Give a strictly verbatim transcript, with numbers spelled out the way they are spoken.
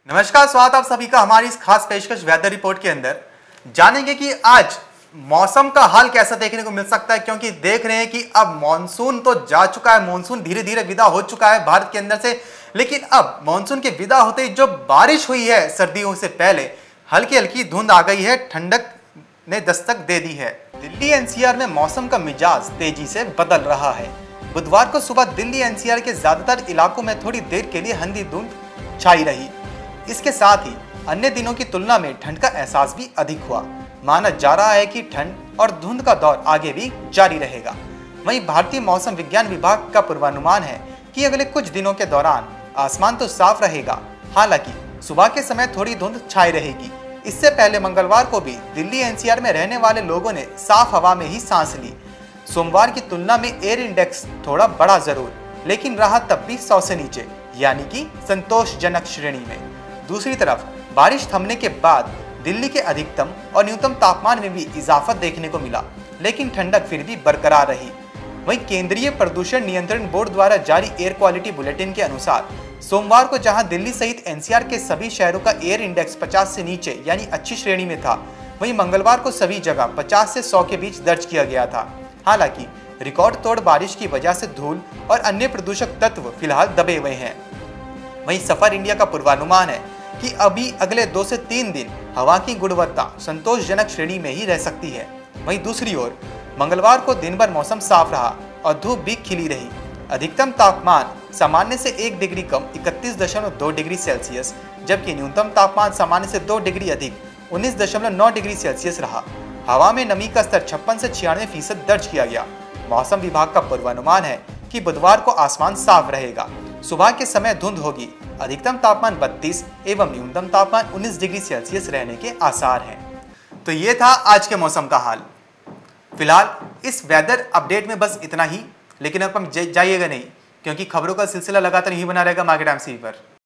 नमस्कार, स्वागत आप सभी का हमारी इस खास पेशकश वेदर रिपोर्ट के अंदर। जानेंगे कि आज मौसम का हाल कैसा देखने को मिल सकता है, क्योंकि देख रहे हैं कि अब मॉनसून तो जा चुका है, मॉनसून धीरे धीरे विदा हो चुका है भारत के अंदर से। लेकिन अब मॉनसून के विदा होते ही जो बारिश हुई है सर्दियों से पहले, हल्की हल्की धुंध आ गई है, ठंडक ने दस्तक दे दी है। दिल्ली एनसीआर में मौसम का मिजाज तेजी से बदल रहा है। बुधवार को सुबह दिल्ली एनसीआर के ज्यादातर इलाकों में थोड़ी देर के लिए हल्की धुंध छाई रही। इसके साथ ही अन्य दिनों की तुलना में ठंड का एहसास भी अधिक हुआ। माना जा रहा है कि ठंड और धुंध का दौर आगे भी जारी रहेगा। वहीं भारतीय मौसम विज्ञान विभाग का पूर्वानुमान है कि अगले कुछ दिनों के दौरान आसमान तो साफ रहेगा, हालांकि सुबह के समय थोड़ी धुंध छाई रहेगी। इससे पहले मंगलवार को भी दिल्ली एनसीआर में रहने वाले लोगों ने साफ हवा में ही सांस ली। सोमवार की तुलना में एयर इंडेक्स थोड़ा बढ़ा जरूर, लेकिन रहा तब भी सौ से नीचे, यानी कि संतोषजनक श्रेणी में। दूसरी तरफ बारिश थमने के बाद दिल्ली के अधिकतम और न्यूनतम तापमान में भी इजाफा देखने को मिला, लेकिन ठंडक फिर भी बरकरार रही। वहीं केंद्रीय प्रदूषण नियंत्रण बोर्ड द्वारा जारी एयर क्वालिटी बुलेटिन के अनुसार सोमवार को जहां दिल्ली सहित एनसीआर के सभी शहरों का एयर इंडेक्स पचास से नीचे यानी अच्छी श्रेणी में था, वहीं मंगलवार को सभी जगह पचास से सौ के बीच दर्ज किया गया था। हालांकि रिकॉर्ड तोड़ बारिश की वजह से धूल और अन्य प्रदूषक तत्व फिलहाल दबे हुए हैं। वहीं सफर इंडिया का पूर्वानुमान है कि अभी अगले दो से तीन दिन हवा की गुणवत्ता संतोषजनक श्रेणी में ही रह सकती है। वहीं दूसरी ओर मंगलवार को दिन भर मौसम साफ रहा और धूप भी खिली रही। अधिकतम तापमान सामान्य से एक डिग्री कम इकतीस दशमलव दो डिग्री सेल्सियस, जबकि न्यूनतम तापमान सामान्य से दो डिग्री अधिक उन्नीस दशमलव नौ डिग्री सेल्सियस रहा। हवा में नमी का स्तर छप्पन से छियानवे फीसद दर्ज किया गया। मौसम विभाग का पूर्वानुमान है कि बुधवार को आसमान साफ रहेगा, सुबह के समय धुंध होगी, अधिकतम तापमान बत्तीस एवं न्यूनतम तापमान उन्नीस डिग्री सेल्सियस रहने के आसार हैं। तो ये था आज के मौसम का हाल। फिलहाल इस वेदर अपडेट में बस इतना ही, लेकिन अब हम जाइएगा नहीं, क्योंकि खबरों का सिलसिला लगातार ही बना रहेगा मार्केट टाइम्स टीवी पर।